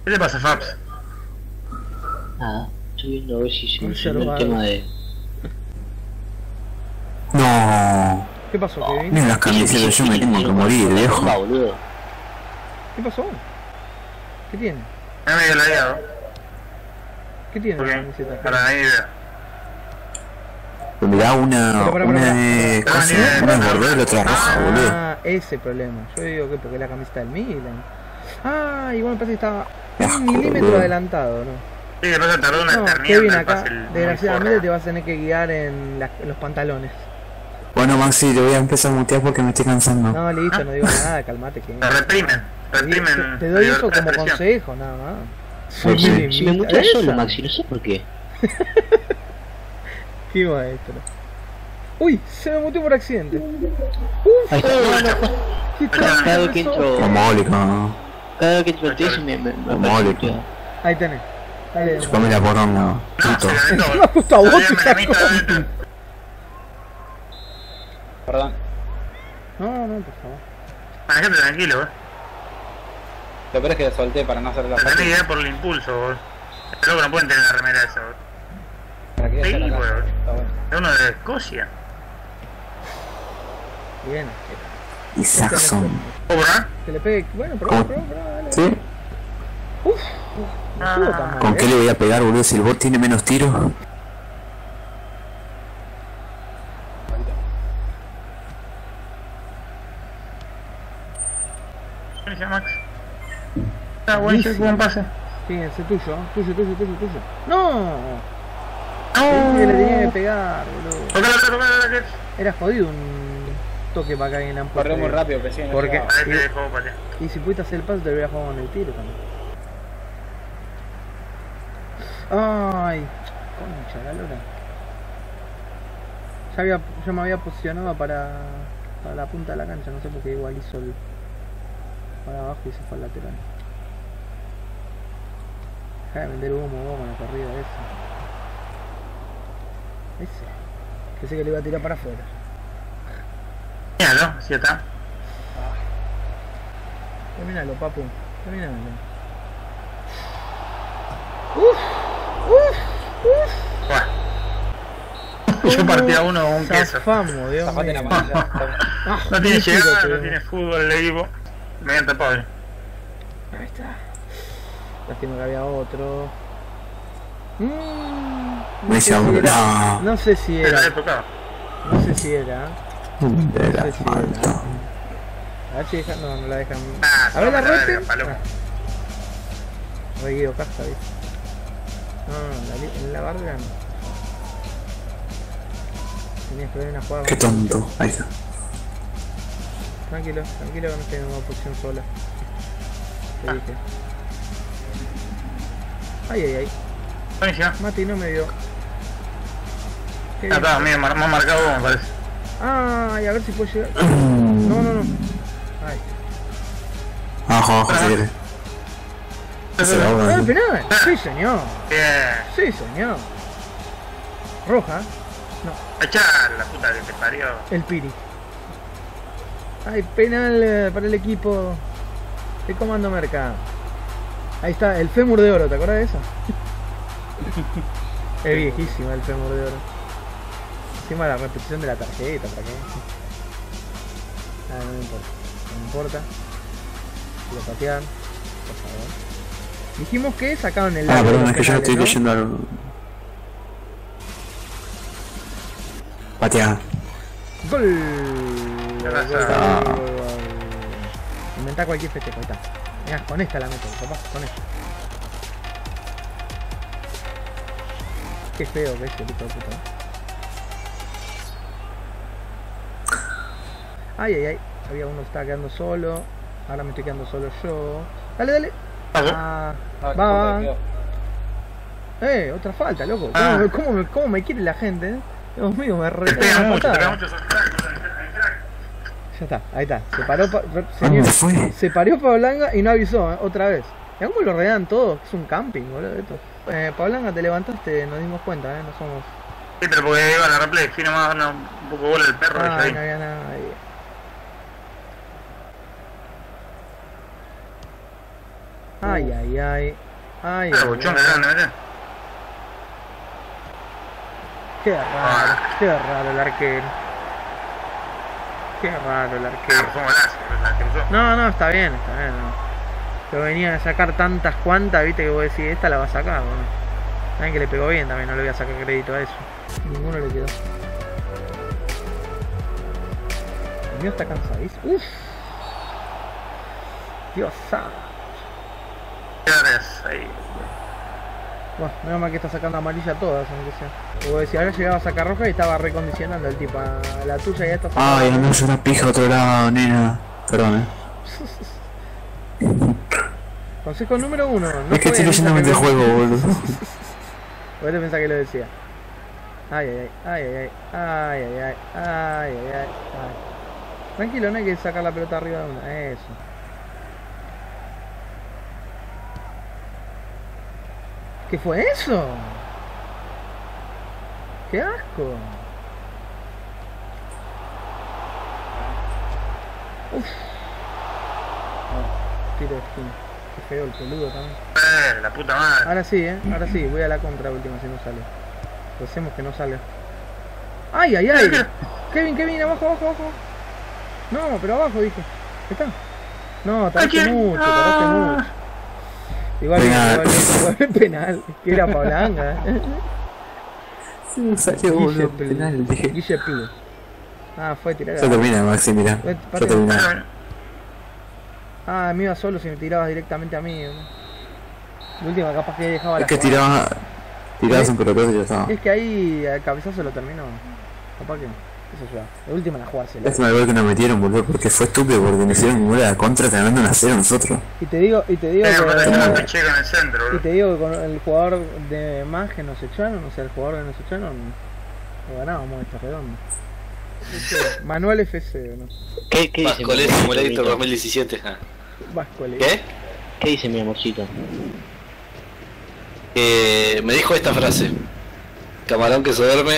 ¿Qué te pasa, Fabs? Nada, estoy viendo a ver si soluciono el Observado. tema de... No. ¿Qué pasó, Kevin? Miren las camisetas, yo me tengo que morir, viejo. Boludo. ¿Qué pasó? ¿Qué tiene? Me medio ladeado. ¿Qué tiene ¿Por la qué? camiseta? Para ahí veo. Pero mirá, una Pará. de... ¿cómo se llama? Una es bordó y la otra roja, boludo. Ah, ese problema. Yo digo que porque es la camiseta del Milan. Ah, igual me parece que estaba Qué un asco, milímetro boludo. adelantado, ¿no? Sí, que no se tardó una No, eternidad Kevin, en acá, darse el desgraciadamente te forro. vas a tener que guiar en los pantalones. Bueno, Maxi, te voy a empezar a mutear porque me estoy cansando. No, listo, no digo nada, calmate, Kevin. Se reprimen. Reprimen. Te doy eso libertad de como expresión. consejo, nada más. Pues Sí. si me muteas Esa. solo, Maxi, no sé por qué. Qué maestro. Uy, se me muteó por accidente. Ahí está. ¿Qué Cada vez que pasó? entro... Homólico. Cada vez que entro al TS me Mole, aparece muteado. Ahí tenés. Dale. Chupame la poronga, No, puto. se lamentó. Me gusta a vos Había esa menamita cosa. adentro. Perdón. No, por favor. Manejate tranquilo, Lo peor es que la solté para no hacer la Te tenés fácil. idea por el impulso, vos. Pero loco, no pueden tener la remera esa, vos. Para que Sí, hacer acá. weón. Está bueno. Es uno de Escocia. Bien. Y Saxon. ¿Cobra? Que le pegue. Bueno, ¿Cómo? dale. ¿Sí? Uf. No estuvo tan mal, ¿Con qué le voy a pegar, boludo? Si el bot tiene menos tiros. Buenísimo, Max. Ah, buen buen pase. Fíjense, tuyo. ¡No! Pensé que le tenía que pegar, boludo. Tocala, que Era jodido un toque para acá en la Corrió muy rápido, que sí. no ¿Por qué? llegaba. ahí te dejó patear. Y si pudiste hacer el paso, te lo hubiera jugado con el tiro también. Ay, concha, la lora. Ya me había posicionado para la punta de la cancha, no sé por qué igual hizo el para abajo y se fue al lateral. Deja de vender humo vos con la corrida ese. Pensé que le iba a tirar para afuera. Míralo, sí está. Terminalo, papu. Terminalo. Buah. Yo partí a uno con un queso. Zafamos, Dios Zafate la mío. manilla. Ah, No tiene un tiro llegada, no tuvimos. tiene fútbol el equipo. Me habían tapado. Ahí está. Lástima que había otro. Me No sé llamo. si era. No. No sé si Pero le he era. tocado. No sé si era. De la No sé si falta. era. A ver si dejan. No la dejan. Ah, A ver la no, la rete. verga, paloma. Re Guido Casta, ¿viste? No, en la barra no. Tenías que ver una jugada. Qué más. tonto. Ahí está. Tranquilo que no esté en una posición sola. Te dije. Ay. Buenísimo. Mati no me dio. Qué Ah, bien. está, medio más marcado vos, me parece. Ay, a ver si puedo llegar. No. Ay. Abajo, si quieres. Se la ¡Ah, ahoga. penal! Sí, señor. Bien. Sí, señor. Roja. Echar la puta que te parió. El Piri. Ay, penal para el equipo de Comando Mercado. Ahí está, el fémur de oro, ¿te acuerdas de eso? Es viejísima el fémur de oro. Encima la repetición de la tarjeta, ¿para qué? Ah, no me importa. No me importa. Quiero patear, por favor. Dijimos que sacaron el Ah, largo de perdón, los es que yo penales, estoy ¿no? leyendo algo. Patea. ¡Gol! pasa? Gol. Inventá cualquier festejo, ahí está. Mirá, con esta la meto, papá, con esta. Qué feo que es el hijo de puta. Ay. Había uno que estaba quedando solo. Ahora me estoy quedando solo yo. Dale. Ah, Ah, va. quedó. Otra falta, loco. Ah. ¿Cómo me quiere la gente? Dios mío, me Te regalan pega una mucho, te patada. pega mucho esos cracks. Ya está, ahí está. Se paró, ¿Dónde fue? se paró Pablanga y no avisó, otra vez. ¿Y cómo lo rodean todos? Es un camping, boludo. Esto. Pablanga, te levantaste, nos dimos cuenta, no somos. Sí, pero porque iba a la replay, fui nomás a un poco bola del perro. Ay, y no ahí. había nada ahí. Ay, ay, ay. Ay, Ah, ay, buchón ay. grande, ¿verdad? Qué raro el arquero. Qué raro el Ah, arquero. fue un golazo, la cruzó. No, está bien, está bien. No. Pero venía a sacar tantas cuantas, viste, que vos decís, esta la va a sacar, bueno. Saben que le pegó bien también, no le voy a sacar crédito a eso. Ninguno le quedó. El mío está cansadísimo. Uff. Dios santo. Gracias, ahí. Bueno, menos mal que está sacando amarilla todas, aunque sea. Como decía, ahora llegaba a sacar roja y estaba recondicionando el tipo. A la tuya ya está sacando. Ay, no es una pija a otro lado, nena. Perdón, Consejo número 1. No es que estoy juegues leyendo esa el juego, boludo. Vos te pensás que lo decía. Ay, ay, ay, ay, ay, ay, ay, ay, ay, ay, ay. Tranquilo, no hay que sacar la pelota arriba de una. Eso. ¿Qué fue eso? ¡Qué asco! Uf. Tiro de skin. Qué feo el peludo también. La puta madre. Ahora sí, ahora sí, voy a la contra última si no sale. Hacemos que no salga. ¡Ay, ay, ay! Kevin, abajo, abajo, abajo. No, pero abajo, dije. Ahí está. No, tardaste mucho, tardaste mucho. Igual es penal, que era Pablanga. Se me salió, boludo. Penal, dije. Guille Pile. Ah, fue tirar. Ya termina, Maxi, mira. Ya termina. Ah, me iba solo si me tirabas directamente a mí. De última, capaz que dejaba la Es que jugada. tirabas un pelotazo y ya estaba. Es que ahí al cabezazo lo terminó. Capaz que. Eso ya. De última la jugársela. Es el gol que nos metieron, boludo, porque fue estúpido, porque nos hicieron un gol a la contra ganando 1-0 nosotros. Y te digo Pero que. la peché con el centro, Y boludo. te digo que con el jugador de más que nos echaron, o sea, el jugador que nos echaron, lo ganábamos esta redonda. Manuel FC, ¿no? ¿Qué dice Vascolés mi Simulator amorcito? 2017. Ah. Vasco, le- ¿Qué? ¿Qué dice mi amorcito? Me dijo esta frase. Camarón que se duerme.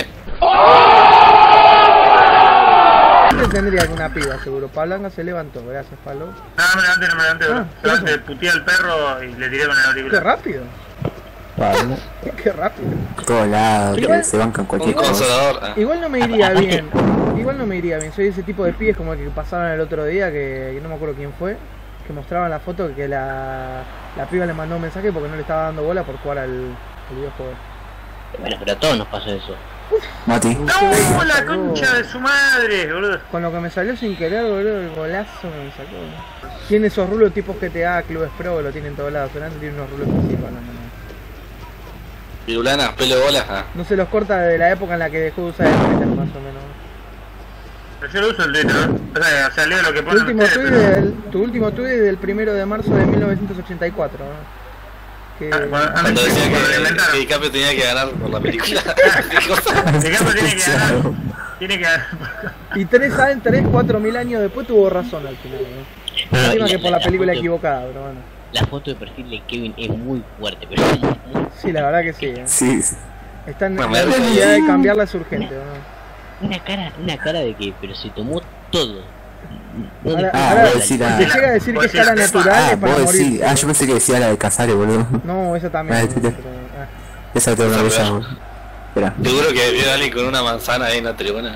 Este tendría alguna piba, seguro. Pablanga se levantó, gracias, Pablo. No, me levanté, boludo. ¿qué Solamente puteé al perro y le tiré con el ¡Qué auricular. rápido! Pablo. ¡Qué rápido! Por todos lados, Igual- que se bancan Un cualquier cosa. consolador. Ah. Igual no me iría bien. Igual no me iría bien. Soy ese tipo de pibes como el que pasaron el otro día, que no me acuerdo quién fue, que mostraban la foto que la piba le mandó un mensaje porque no le estaba dando bola por jugar al videojuego. Bueno, pero a todos nos pasa eso. Mati. ¡No! ¡La concha de su madre, boludo! Con lo que me salió sin querer, boludo, el golazo me sacó. Tiene esos rulos tipos GTA, Clubes Pro, lo tienen en todos lados. Solamente tiene unos rulos específicos, no. Virulana, pelo de bola. Ah. No se los corta desde la época en la que dejó de usar el Twitter, más o menos. Pero yo lo uso el Twitter, ¿no? O sea, leo lo que Tu ponen último ustedes, tweet pero... tu último tweet es del 1 de marzo de 1984, ¿no? Que... Cuando decía cuando le que inventaron. DiCaprio tenía que ganar por la película. DiCaprio tiene que ganar. Tiene que ganar. Y 4 mil años después tuvo razón al final, ¿no? Encima que por la película equivocada, pero bueno. La foto de perfil de Kevin es muy fuerte, pero es muy... Sí, la verdad que sí, ¿eh? Sí. Está en Bueno, la me da necesidad de risa. cambiarla es urgente, ¿no? Una cara de que, pero se tomó todo. Ahora, Ah, ahora, voy a decir si a- llega a decir que es cara natural Ah, es para vos morir. decís. Ah, yo pensé que decía la de Casares, boludo. No, esa también. Ah, ¿no? Twitter. Pero, Esa tengo una cosa, boludo. Espera. Seguro que vio a alguien con una manzana ahí en la tribuna.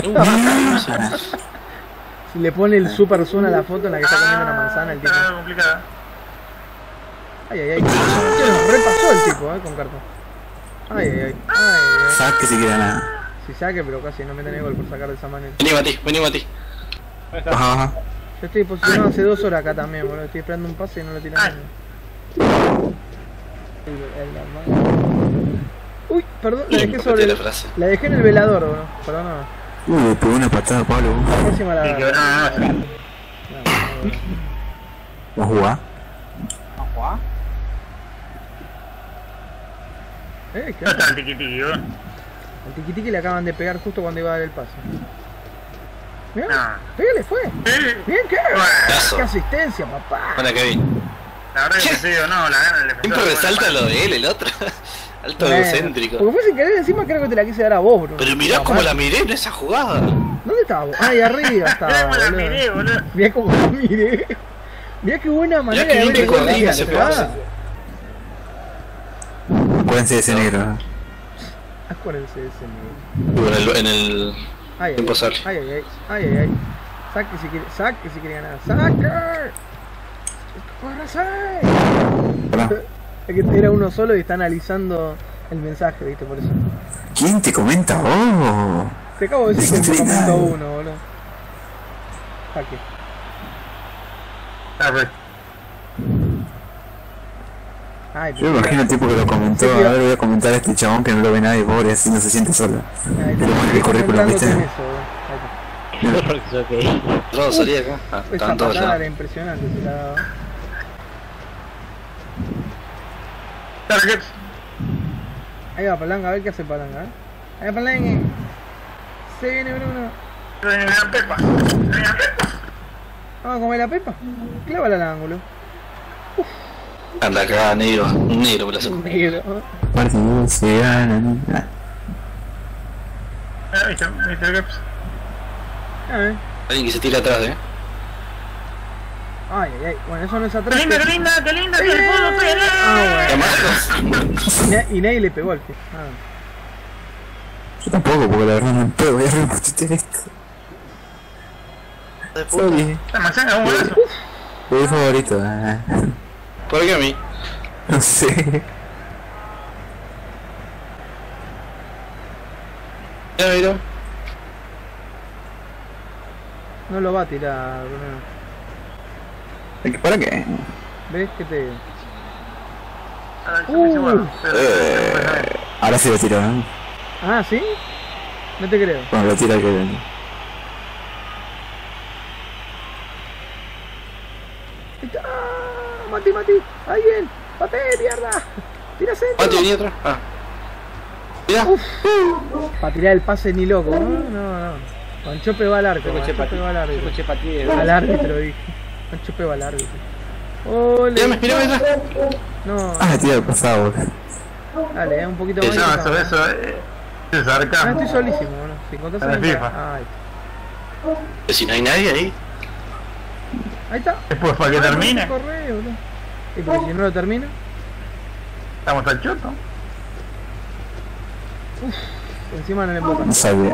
si le pone el super zoom a la foto en la que está comiendo una manzana, el tipo. Está complicada. Ay, ay, ay. Se nos repasó el tipo, con cartón. Ay, ay, ay. Ay, ay. Sabes que si quiera nada. Si saque, pero casi no me tenés gol por sacar de esa manera. Vení Mati. Ajá, ajá. Yo estoy posicionado hace 2 horas acá también, boludo. Estoy esperando un pase y no lo tiran. Ay. Uy, perdón, la dejé Repetí sobre la el... frase. La dejé en el velador, boludo. Perdón, no. Le pegó una patada a Pablo. La próxima la... Y que no. ¿Vos jugás? ¿Qué No onda? está el tiquitiqui, boludo. Al tiquitiqui le acaban de pegar justo cuando iba a dar el pase. Mirá, No. pégale, fue. Bien, ¿qué? Caso. ¿Qué asistencia, papá? Buena Kevin. La verdad que te digo, no, la gana el defensor. Siempre resalta lo de él, el otro. Alto egocéntrico. Porque fue sin querer, encima creo que te la quise dar a vos, bro. Pero mirá cómo la miré en esa jugada. ¿Dónde estaba vos? Ahí arriba estaba, Me la boludo. miré, boludo. Mirá cómo la miré. Mirá qué buena manera que de bien ver que el gol de coordina Díaz, ese ¿verdad? Acuérdense de ese negro. Acuérdense de ese nivel. Bueno, en el Ay, tiempo sale. ay. Saque si quiere ganar. ¡Saque! ¡Córrase! Pará. Es que era uno solo y está analizando el mensaje, ¿viste? Por eso. ¿Quién te comenta vos? Te acabo de decir que Sí, te comento dale. uno, boludo. Saque. Perfecto. Ay, Yo me imagino el tipo que lo comentó. Sí, A ver, voy a comentar a este chabón que no lo ve nadie, pobre, así no se siente solo. Ay, Le pone el currículum, ¿viste? en eso, boludo. Ahí Ok. Todo salía acá. Ah, está. Esa estaban todos patada ya. era impresionante, se la daba. Targets. Ahí va Palanca, a ver qué hace Palanca, Ahí va Palanca. Se viene Bruno. La Pepa. Vamos a comer la pepa. Clávala al ángulo. Anda acá, negro. Un negro me la saco. Negro. Partido se gana. ¿Viste Targets? Alguien que se tira atrás, Ay. Bueno, eso no es ¡Qué atrás. linda, qué linda, qué linda! ¡Que el fútbol pelea! Ah, bueno. Y nadie le pegó al pie. Yo tampoco, porque la verdad no puedo. Voy a repostear esto. Sorry. La manzana es un golazo. Mi favorito. ¿Por qué a mí? No sé. Ya mira. No lo va a tirar, Bruno. ¿Para qué? ¿Ves que te.? Ahora sí lo tiro, ¿no? Ah, ¿sí? No te creo. Bueno, lo tira que... ¡Ah! Mati. Ahí bien. Pate, mierda. Tira centro. Mati, venía atrás. Ah. Mira. Para tirar el pase ni loco. No. Manchope va al arco. Yo escuché Manchope va al Yo árbitro. escuché patí. Al árbitro dije. Manchope va al árbitro. Ole. Mira atrás. No. Ah, tira el pasado. Dale, un poquito más. No, eso es Ah, sarcasmo. estoy solísimo, ¿no? Si encontrás En el alguien. FIFA. Ay. Pero si no hay nadie ahí. Ahí está. Después para que termine. Corre, boludo. Y porque si no lo termina. Estamos al choto. Encima no le emboca. No sabía.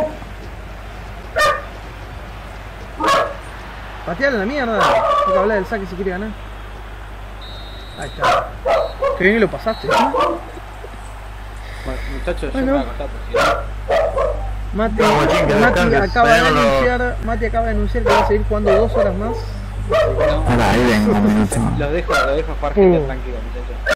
Pateale la mierda. Hay que hablar del saque si quiere ganar. Ahí está. Qué bien que lo pasaste. Bueno, muchachos, Bueno. yo me voy a acostar porque Mati, Vamos, chinga, descanses. acaba de Tenemos anunciar, Mati acaba de anunciar que va a seguir jugando 2 horas más. si no, Ahora, ahí vengo un minuto. los dejo jugar gente tranquilo, muchachos.